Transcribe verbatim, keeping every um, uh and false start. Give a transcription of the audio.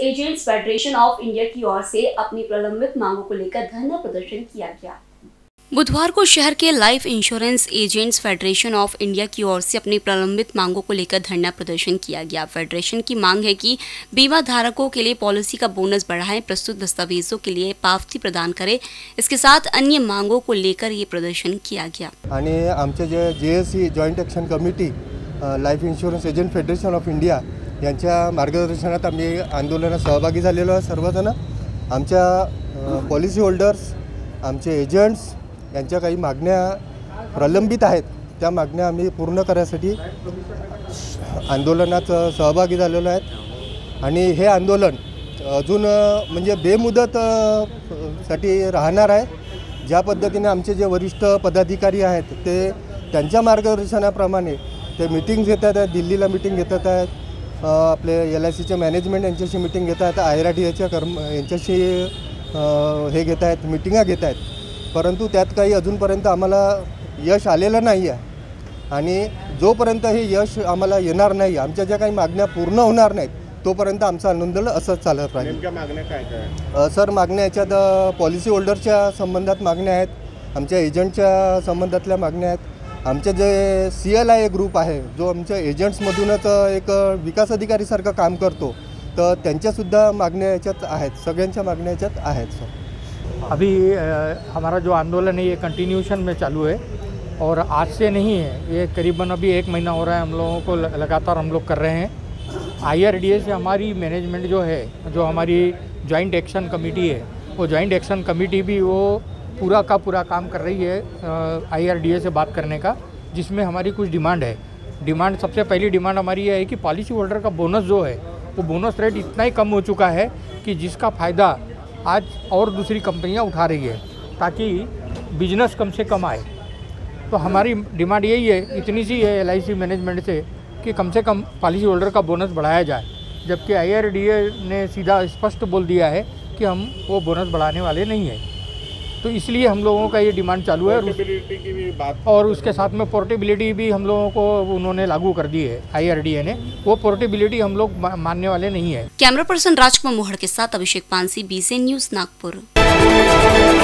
Agents federation of India की ओर से अपनी प्रलंबित मांगों को लेकर धरना प्रदर्शन किया गया। बुधवार को शहर के life insurance agents federation of India की ओर से अपनी प्रलंबित मांगों को लेकर धरना प्रदर्शन किया गया। फेडरेशन की मांग है कि बीमा धारकों के लिए पॉलिसी का बोनस बढ़ाएं, प्रस्तुत दस्तावेजों के लिए पावती प्रदान करें। इसके साथ अन्य मांगों को लेकर ये प्रदर्शन किया गया। आणि आमचे जे JSC joint action committee life insurance agent federation of India यांच्या मार्गदर्शनात आम्ही आंदोलनात सहभागी झालेलो आहे। सर्वजण आमच्या पॉलिसी होल्डर्स, आमचे एजंट्स यांच्या काही मागण्या प्रलंबित आहेत, त्या मागण्या आम्ही पूर्ण करण्यासाठी आंदोलनात सहभागी झालेलो आहेत। आणि हे आंदोलन अजून म्हणजे बेमुदत साठी राहणार आहे। ज्या पद्धतीने आमचे जे वरिष्ठ पदाधिकारी आहेत ते त्यांच्या मार्गदर्शनाप्रमाणे ते मीटिंग्स घेतात आहेत, दिल्लीला मीटिंग घेतात आहेत, आपले एल आय सीचे मॅनेजमेंट यांच्याशी मीटिंग घेत आहेत, आय आर डी एच्या कर्म यांच्याशी हे घेत आहेत, मिटिंगा घेत आहेत। परंतु त्यात काही अजूनपर्यंत आम्हाला यश आलेलं नाही आहे। आणि जोपर्यंत हे यश आम्हाला येणार नाही, आमच्या ज्या काही मागण्या पूर्ण होणार नाहीत, तोपर्यंत आमचं आंदोलन असंच चालत राहील। नेमक्या मागण्या काय काय सर, मागण्या याच्यात पॉलिसी होल्डरच्या संबंधात मागण्या आहेत, आमच्या एजंटच्या संबंधातल्या मागण्या आहेत। आमचे जे सी एल आय ग्रुप आहे, जो आमच्या एजंट्समधूनच एक विकास अधिकारीसारखं काम करतो, तर त्यांच्यासुद्धा मागण्या याच्यात आहेत, सगळ्यांच्या मागण्या याच्यात आहेत। सर, अभी हमारा जो आंदोलन है ये कंटिन्यूशन में चालू है और आज से नहीं है, ये करीबन अभी एक महीना हो रहा है हम लोगों को लगातार हम लोग कर रहे हैं। आई आर डी ए से हमारी मैनेजमेंट जो है, जो हमारी जॉइंट एक्शन कमेटी है, वो जॉइंट एक्शन कमेटी भी वो पूरा का पूरा काम कर रही है आई आर डी ए से बात करने का, जिसमें हमारी कुछ डिमांड है। डिमांड सबसे पहली डिमांड हमारी ये है कि पॉलिसी होल्डर का बोनस जो है वो बोनस रेट इतना ही कम हो चुका है कि जिसका फ़ायदा आज और दूसरी कंपनियां उठा रही है, ताकि बिजनेस कम से कम आए। तो हमारी डिमांड यही है, इतनी सी है एल आई सी मैनेजमेंट से कि कम से कम पॉलिसी होल्डर का बोनस बढ़ाया जाए, जबकि आई आर डी ए ने सीधा स्पष्ट बोल दिया है कि हम वो बोनस बढ़ाने वाले नहीं हैं। तो इसलिए हम लोगों का ये डिमांड चालू है। पोर्टेबिलिटी की भी बात, और उसके साथ में पोर्टेबिलिटी भी हम लोगों को उन्होंने लागू कर दी है आई आर डी ए ने, वो पोर्टेबिलिटी हम लोग मानने वाले नहीं है। कैमरा पर्सन राजकुमार मोहड़ के साथ Abhishek Pansi, B C N news, Nagpur.